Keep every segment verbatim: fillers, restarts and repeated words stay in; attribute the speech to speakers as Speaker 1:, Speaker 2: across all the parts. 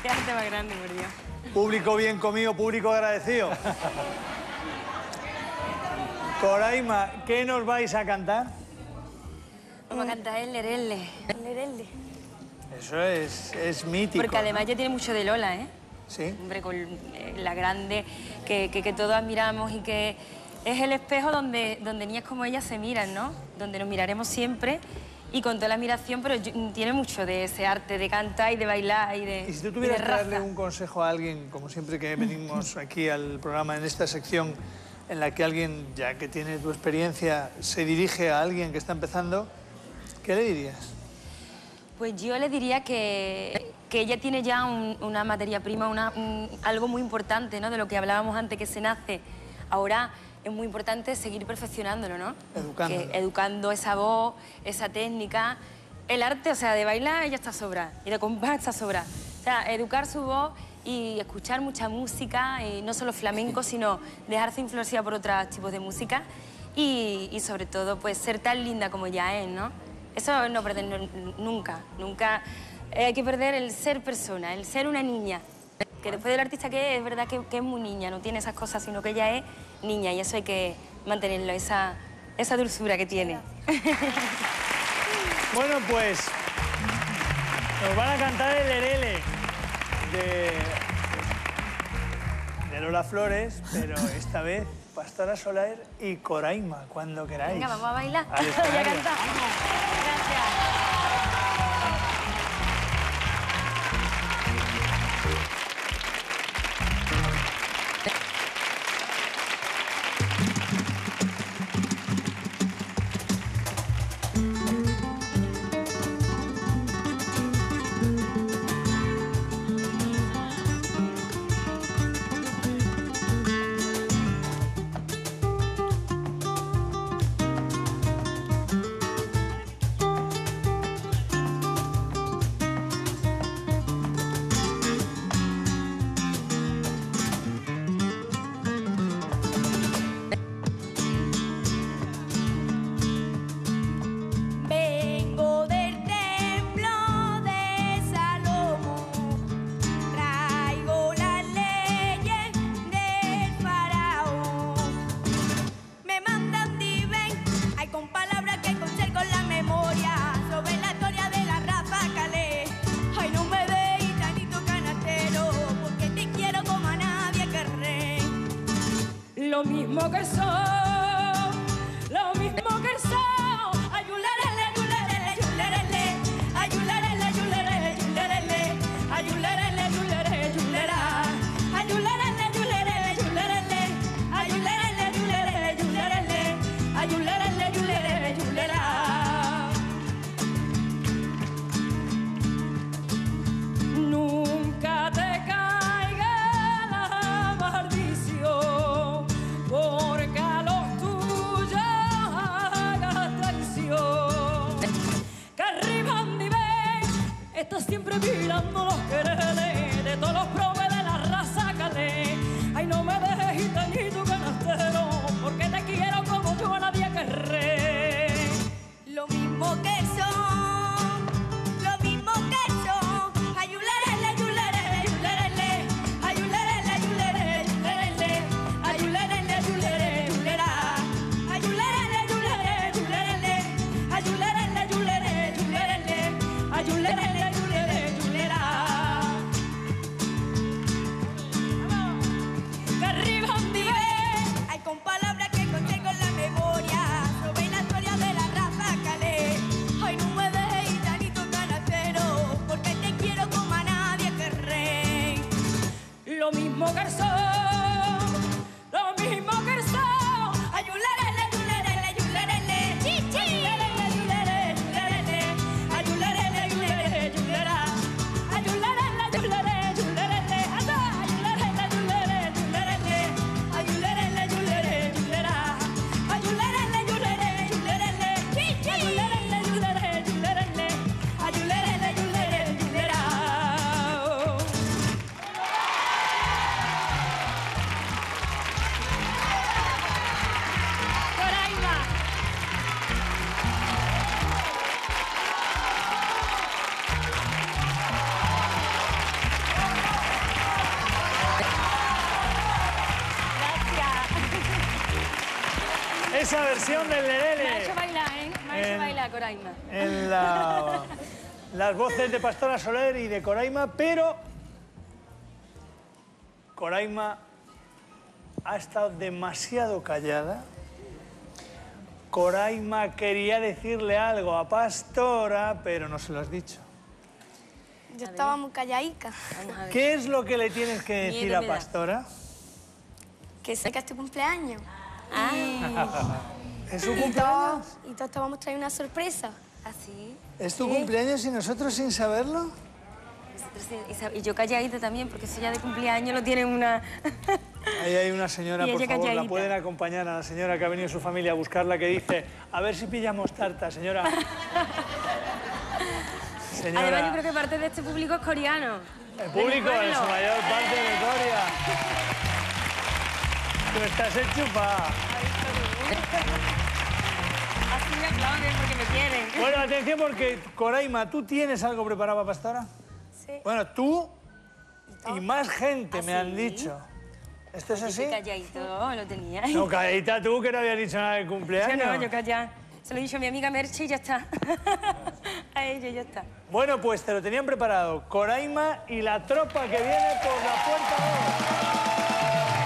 Speaker 1: Qué arte más grande, por Dios.
Speaker 2: Público bien comido, público agradecido. Coraima, ¿qué nos vais a cantar?
Speaker 1: Vamos a cantar el lerele. El lerele.
Speaker 2: Eso es, es mítico.
Speaker 1: Porque además ya tiene mucho de Lola, ¿eh?
Speaker 2: Sí.
Speaker 1: Hombre, con la grande que, que, que todos admiramos y que es el espejo donde, donde niñas como ella se miran, ¿no? Donde nos miraremos siempre y con toda la admiración, pero tiene mucho de ese arte de cantar y de bailar y de
Speaker 2: Y si tú tuvieras que darle
Speaker 1: raza.
Speaker 2: un consejo a alguien, como siempre que venimos aquí al programa, en esta sección en la que alguien, ya que tiene tu experiencia, se dirige a alguien que está empezando, ¿qué le dirías?
Speaker 1: Pues yo le diría que, que ella tiene ya un, una materia prima, una, un, algo muy importante, ¿no? De lo que hablábamos antes, que se nace. Ahora es muy importante seguir perfeccionándolo, ¿no?
Speaker 2: Educándolo.
Speaker 1: Que, educando esa voz, esa técnica. El arte, o sea, de bailar ella está sobra y de compás está sobra. O sea, educar su voz y escuchar mucha música, y no solo flamenco, sino dejarse influenciar por otros tipos de música y, y sobre todo, pues, ser tan linda como ella es, ¿no? Eso no perderlo nunca, nunca. Hay que perder el ser persona, el ser una niña. Que después del artista que es, es verdad que, que es muy niña, no tiene esas cosas, sino que ella es niña y eso hay que mantenerlo, esa, esa dulzura que tiene.
Speaker 2: Bueno, pues nos van a cantar el lerele de, de Lola Flores, pero esta vez Pastora Soler y Coraima, cuando queráis.
Speaker 1: Venga, vamos a bailar.
Speaker 2: Al
Speaker 1: Y a
Speaker 2: escenario.
Speaker 1: cantar. Gracias.
Speaker 3: Vengo del templo de Salomón, traigo las leyes del faraón. Me mandan diven, hay con palabras que conservo en la memoria, sobre la historia de la raza calé. Ay, no me deis tanito canastero, porque te quiero como a nadie querré.
Speaker 4: Lo mismo que soy, lo mismo que soy.
Speaker 3: Ayularele, ayularele, ayularele, ayularele, ayularele, ayularele, ayularele, ayularele, ayulara. Ayularele, ayularele, ayularele, ayularele, ayularele, ayularele, ayularele, ayularele, ayulara.
Speaker 4: Nunca te caiga la maldición, porque a los tuyos hagas traición. Que arriba mi ven, está siempre mirando los quereres de todos los probes de la raza calé. Ay, no me dejes gitanito canastero, porque te quiero como yo a nadie querré.
Speaker 3: Lo mismo que son, lo mismo que son. Ayularele, ayularele, ayularele, ayularele, ayularele, ayularele, ayularele, ayularele, ayulara. Ayularele, ayularele, ayularele, ayularele, ayularele, ayularele, ayularele, ayularele, ayulara. Que arriba un nivel, hay con palabras que contengo en la memoria, sobre la historia de la raza calé. Ay, no me dejes tanito canastero, porque te quiero como a nadie querré.
Speaker 4: Lo mismo que soy, lo mismo que soy.
Speaker 3: Ayularele, ayularele, ayularele, chichi. Ayularele, ayularele, ayularele, ayularele, ayularele, ayulara.
Speaker 4: Ayularele, ayularele, ayularele, anda.
Speaker 3: Ayularele, ayularele, ayularele, ayularele, ayularele, ayulara. Ayularele, ayularele, ayularele, chichi.
Speaker 4: Ayularele, ayularele, ayularele.
Speaker 3: Ayularele, ayularele, ayulara.
Speaker 2: esa versión del Lelele.
Speaker 1: Me ha hecho bailar, ¿eh? Me ha hecho
Speaker 2: En-
Speaker 1: bailar, Coraima.
Speaker 2: En la, las voces de Pastora Soler y de Coraima, pero Coraima ha estado demasiado callada. Coraima quería decirle algo a Pastora, pero no se lo has dicho.
Speaker 3: Yo estaba muy callaica.
Speaker 1: Vamos a ver.
Speaker 2: ¿Qué es lo que le tienes que decir
Speaker 1: Miedo
Speaker 2: a
Speaker 1: me da.
Speaker 2: Pastora?
Speaker 3: Que sé que es tu cumpleaños.
Speaker 1: Ah,
Speaker 2: ¿Es su
Speaker 3: Y
Speaker 2: cumpleaños?
Speaker 3: todos, y todos te vamos a traer una sorpresa.
Speaker 1: así.
Speaker 2: ¿Es tu cumpleaños y nosotros sin saberlo?
Speaker 1: Nosotros sí, y sab- Y yo calladita también, porque eso ya de cumpleaños lo tiene una...
Speaker 2: Ahí hay una señora,
Speaker 1: Y
Speaker 2: por
Speaker 1: ella
Speaker 2: favor, la
Speaker 1: calladita.
Speaker 2: pueden acompañar a la señora que ha venido su familia a buscarla, que dice, a ver si pillamos tarta, señora. Señora,
Speaker 1: Además, yo creo que parte de este público es coreano.
Speaker 2: el
Speaker 1: de mi
Speaker 2: público en
Speaker 1: pueblo.
Speaker 2: su mayor parte de Corea. Tú estás enchufada.
Speaker 1: Así me aplauden porque me quieren.
Speaker 2: Bueno, atención porque, Coraima, ¿tú tienes algo preparado para Pastora?
Speaker 3: Sí.
Speaker 2: Bueno, tú y más gente me
Speaker 1: ¿Ah,
Speaker 2: han
Speaker 1: sí?
Speaker 2: dicho. ¿Esto es así?
Speaker 1: Yo calladito lo tenía.
Speaker 2: No, calladita tú, que no habías dicho nada del
Speaker 1: Yo
Speaker 2: cumpleaños.
Speaker 1: no, yo callada. Se lo he dicho a mi amiga Merche y ya está. A ella y ya está.
Speaker 2: Bueno, pues te lo tenían preparado. Coraima y la tropa que viene por la puerta dos.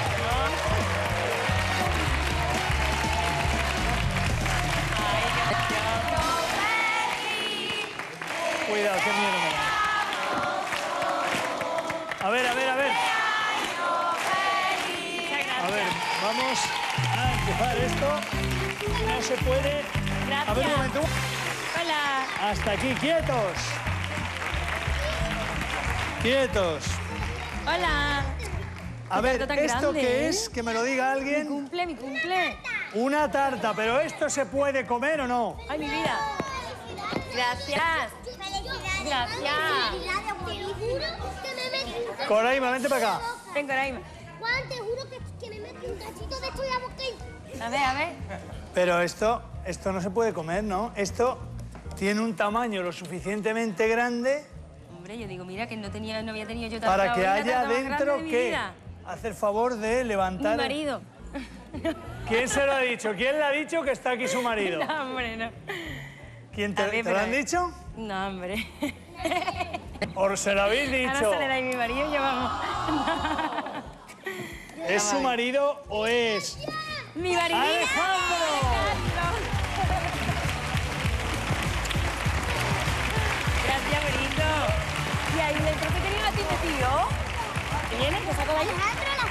Speaker 2: Cuidado, qué miedo me da. A ver, a ver, a ver. A ver, vamos a empezar esto. No se puede. A ver, un momento.
Speaker 1: Hola.
Speaker 2: Hasta aquí, quietos. Quietos.
Speaker 1: Hola.
Speaker 2: A
Speaker 1: Qué
Speaker 2: ver,
Speaker 1: tarta tan
Speaker 2: ¿esto
Speaker 1: grande,
Speaker 2: qué
Speaker 1: ¿eh?
Speaker 2: es? Que me lo diga
Speaker 1: Mi
Speaker 2: alguien.
Speaker 1: cumple, mi cumple.
Speaker 2: Una tarta, pero ¿esto se puede comer o no?
Speaker 1: Ay, mi vida. Gracias. Gracias.
Speaker 2: Coraima, vente para acá.
Speaker 1: Ven, Coraima.
Speaker 5: Juan, te juro que, que me metí un cachito de esto y la boca y...
Speaker 1: A ver, a ver.
Speaker 2: Pero esto, esto no se puede comer, ¿no? Esto tiene un tamaño lo suficientemente grande
Speaker 1: Hombre, yo digo, mira, que no, tenía, no había tenido yo
Speaker 2: para
Speaker 1: tanta
Speaker 2: que
Speaker 1: olla,
Speaker 2: haya
Speaker 1: tanta más
Speaker 2: dentro
Speaker 1: grande de mi
Speaker 2: que
Speaker 1: vida.
Speaker 2: hacer favor de
Speaker 1: Mi
Speaker 2: levantar.
Speaker 1: marido.
Speaker 2: ¿Quién se lo ha dicho? ¿Quién le ha dicho que está aquí su marido?
Speaker 1: No, hombre, no.
Speaker 2: ¿Quién te,
Speaker 1: A ver,
Speaker 2: te lo
Speaker 1: pero-
Speaker 2: han dicho?
Speaker 1: No, hombre.
Speaker 2: ¿O se lo habéis
Speaker 1: Ahora
Speaker 2: dicho?
Speaker 1: se le da a mi marido y ya vamos.
Speaker 2: ¿Es su marido o es
Speaker 1: ¡Mi maridito!
Speaker 2: Alejandro?
Speaker 1: Gracias, bonito. Y ahí dentro que tenía a ti metido. ¿Te viene? ¿Te saco de allá?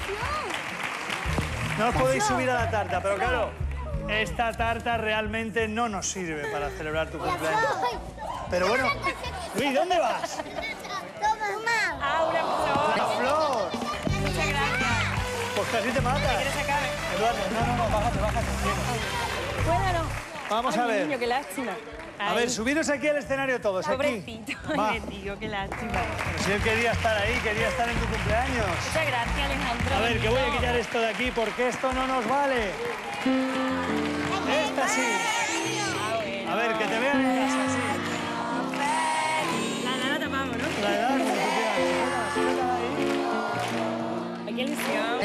Speaker 2: No os podéis subir a la tarta, pero claro, esta tarta realmente no nos sirve para celebrar tu cumpleaños. Pero bueno, Luis, ¿dónde vas?
Speaker 5: Toma.
Speaker 1: Aura, por favor.
Speaker 2: ¡La flor!
Speaker 1: Muchas gracias.
Speaker 2: Pues casi te mata.
Speaker 1: ¿Quieres sacar?
Speaker 2: Eduardo, no, no, no, bájate, bájate.
Speaker 1: ¿Puedo o no?
Speaker 2: Vamos
Speaker 1: Ay,
Speaker 2: a ver.
Speaker 1: niño, qué lástima.
Speaker 2: A ver, subiros aquí al escenario todos, aquí.
Speaker 1: Pobrecito.
Speaker 2: Va.
Speaker 1: Ay, tío, qué lástima.
Speaker 2: Pero si él quería estar ahí, quería estar en tu cumpleaños.
Speaker 1: Muchas gracias, Alejandro.
Speaker 2: A ver, que voy a
Speaker 1: bonito.
Speaker 2: quitar esto de aquí porque esto no nos vale. Esta sí.
Speaker 1: Ah, bueno.
Speaker 2: A ver, que te vean en casa, sí.
Speaker 1: La nada tapamos, ¿no?
Speaker 2: La edad, como tú quieras. Suéltala, suéltala ahí.
Speaker 1: Ay, qué ilusión.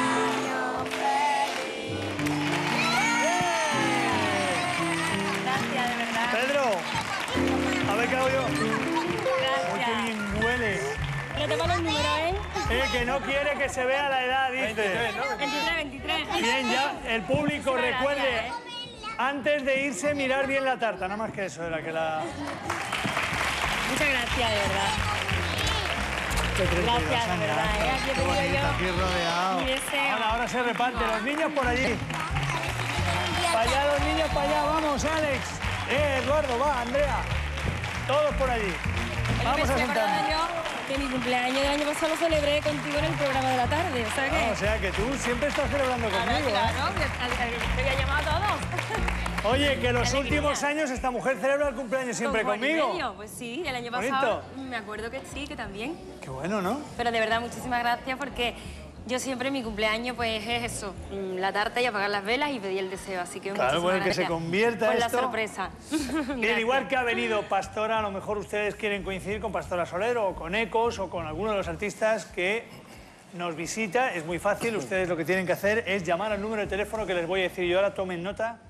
Speaker 1: Gracias, de verdad.
Speaker 2: Pedro, a ver qué hago yo. Uy, qué
Speaker 1: Gracias.
Speaker 2: bien huele.
Speaker 1: Le tomo los números, ¿eh?
Speaker 2: Eh, que no quiere que se vea la edad, dice.
Speaker 1: veintitrés, veintitrés.
Speaker 2: Bien, ya el público
Speaker 1: Muchísimas
Speaker 2: recuerde,
Speaker 1: gracias,
Speaker 2: antes de irse, mirar bien la tarta. Nada más que eso, era que la...
Speaker 1: Muchas gracias, de verdad.
Speaker 2: Qué treinta y dos
Speaker 1: Gracias, de
Speaker 2: años.
Speaker 1: verdad, ¿eh? Aquí he
Speaker 2: Qué
Speaker 1: pedido
Speaker 2: bonito,
Speaker 1: yo
Speaker 2: aquí rodeado.
Speaker 1: mi deseo.
Speaker 2: Ahora, ahora se reparte. Los niños por allí. Para allá, los niños para allá. Vamos, Alex. Eh, Eduardo, va, Andrea. Todos por allí. Vamos a
Speaker 1: Me estoy acordando
Speaker 2: sentarnos.
Speaker 1: yo que mi cumpleaños del año pasado lo celebré contigo en el programa de la tarde, o sea que...
Speaker 2: Ah, o sea que tú siempre estás celebrando
Speaker 1: Claro,
Speaker 2: conmigo. ¿eh?
Speaker 1: claro, al- al- te había llamado a todos.
Speaker 2: Oye, que los
Speaker 1: Qué
Speaker 2: últimos
Speaker 1: alegría.
Speaker 2: años esta mujer celebra el cumpleaños siempre
Speaker 1: Con Juan y
Speaker 2: conmigo.
Speaker 1: medio, pues sí, el año
Speaker 2: Bonito.
Speaker 1: pasado me acuerdo que sí, que también.
Speaker 2: Qué bueno, ¿no?
Speaker 1: Pero de verdad, muchísimas gracias porque yo siempre mi cumpleaños pues es eso, mm, la tarta y apagar las velas y pedir el deseo, así que
Speaker 2: Claro,
Speaker 1: muchísimas
Speaker 2: bueno, que se
Speaker 1: gracias
Speaker 2: convierta
Speaker 1: por
Speaker 2: esto.
Speaker 1: la sorpresa.
Speaker 2: Bien,
Speaker 1: Gracias.
Speaker 2: igual que ha venido Pastora, a lo mejor ustedes quieren coincidir con Pastora Soler o con Ecos o con alguno de los artistas que nos visita, es muy fácil. Ustedes lo que tienen que hacer es llamar al número de teléfono que les voy a decir yo ahora. Tomen nota.